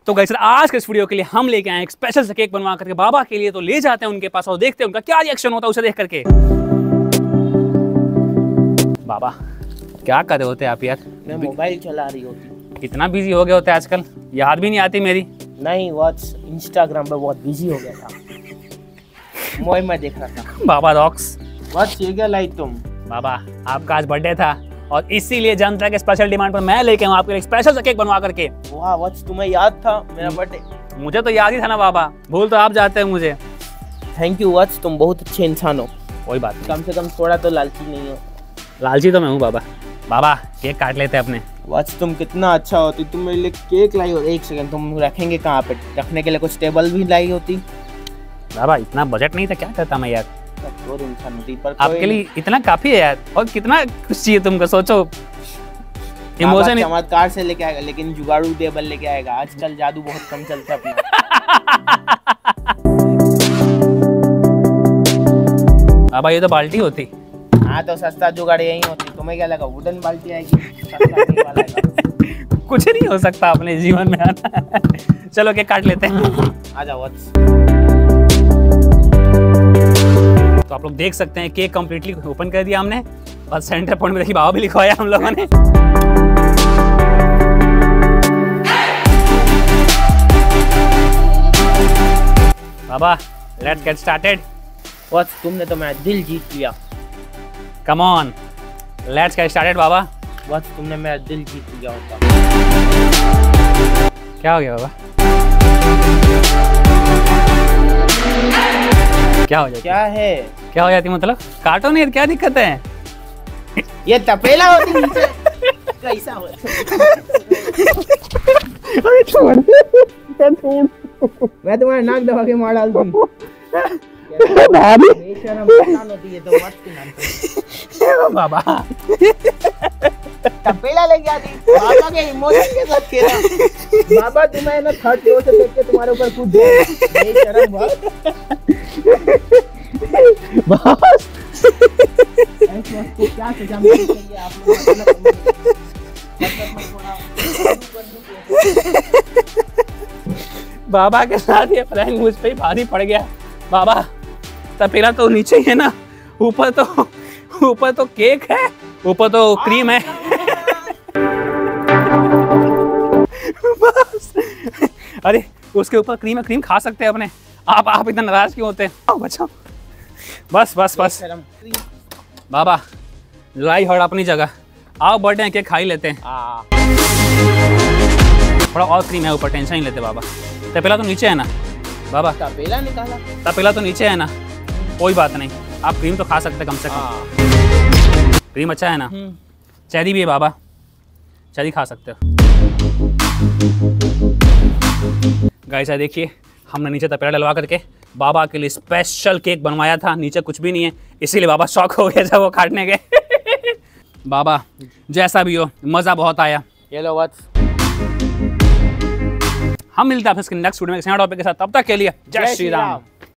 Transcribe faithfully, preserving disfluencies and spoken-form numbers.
तो गाइस आज के इस वीडियो के लिए हम लेके आए एक स्पेशल सा केक बनवा करके बाबा के लिए। तो ले जाते हैं उनके पास और देखते हैं उनका क्या रिएक्शन होता है उसे देख करके। बाबा क्या कर रहे होते आप यार? मैं मोबाइल चला रही होती। इतना बिजी हो गए होते आजकल, याद भी नहीं आती मेरी। नहीं, व्हाट्स इंस्टाग्राम पे बहुत बिजी हो गया था। मोबाइल में देख रहा था। बाबा रॉक्स। व्हाट्स ये क्या लाई तुम? बाबा आपका आज बर्थडे था और इसीलिए जनता के स्पेशल डिमांड पर मैं लेके आऊँ आपके लिए स्पेशल सा केक बनवा करके। वाह व्हाट्स, तुम्हें याद था मेरा बर्थडे? मुझे तो याद ही था ना बाबा, भूल तो आप जाते हैं मुझे। थैंक यू व्हाट्स, तुम बहुत अच्छे इंसान हो। कोई बात नहीं, कम से कम थोड़ा तो लालची नहीं हो। लालची तो मैं हूँ बाबा। बाबा केक काट लेते हैं अपने। व्हाट्स तुम कितना अच्छा होती, तुम मेरे लिए केक लाई हो। एक सेकंड, तुम रखेंगे कहाँ पे? रखने के लिए कुछ टेबल भी लाई होती। बाबा इतना बजट नहीं था, क्या करता मैं यार। और इंसान होती पर आपके लिए इतना काफी है यार, और कितना कुछ चाहिए तुमको, सोचो। इमोशन चमत्कार से लेके आएगा, लेकिन जुगाड़ू टेबल लेके आएगा। आजकल जादू बहुत कम चलता है अपना। बाबा ये तो बाल्टी होती। हाँ तो सस्ता जुगाड़ यही होती। तुम्हें क्या लगा वुडन बाल्टी आएगी? सस्ता नहीं वाला है। कुछ नहीं हो सकता अपने जीवन में आना। चलो केक काट लेते हैं। आ जाओ। तो आप लोग देख सकते हैं केक कंप्लीटली ओपन कर दिया हमने और सेंटर पॉइंट में देखिए बाबा भी लिखवाया हम लोगों ने। बाबा लेट्स गेट स्टार्टेड। व्हाट्स तुमने तो मेरा दिल जीत लिया। Come on let's get started बाबा। व्हाट्स तुमने मेरा दिल जीत लिया होता। क्या हो गया बाबा? क्या हो जाती? क्या है? क्या हो जाती मतलब? काटो नहीं, क्या दिक्कत है? ये तपेला होती नीचे। कैसा हो? मैं तुम्हारा नाक दबा के मार डाल दूं। बाबा तपेला लेके आती। बाबा के इमोशन के साथ खेला। बाबा तुम्हें ना थर्ड फ्लोर से देख के तुम्हारे ऊपर कूद जाएगा। बेशरम बात। बस को क्या सजा मिलनी चाहिए आप लोगों को? बाबा के साथ ये प्रैंक मुझ पे ही भारी पड़ गया। बाबा तपेला तो नीचे ही है ना, ऊपर तो ऊपर तो केक है, ऊपर तो क्रीम है। बस अरे उसके ऊपर क्रीम है, क्रीम खा सकते हैं अपने। आप आप इतना नाराज क्यों होते हैं? आओ बच्चों, बस बस बस। बाबा लाई हड़ अपनी जगह। आओ बर्थडे केक खा ही लेते हैं। थोड़ा और क्रीम है ऊपर, टेंशन नहीं लेते बाबा। तपेला तो नीचे है ना बाबा? तपेला निकाला? तपेला तो नीचे है ना, कोई बात नहीं। आप क्रीम तो खा सकते कम से कम। क्रीम अच्छा है ना? चेरी भी है बाबा, चेरी खा सकते हो। गाइस देखिए हमने नीचे तपेला डलवा करके बाबा के लिए स्पेशल केक बनवाया था। नीचे कुछ भी नहीं है, इसीलिए बाबा शॉक हो गया जब वो काटने गए। बाबा जैसा भी हो, मज़ा बहुत आया। ये लो व्हाट्स। हम मिलते हैं आपसे नेक्स्ट वीडियो में एक नए टॉपिक के साथ। तब तक के लिए जय श्री राम।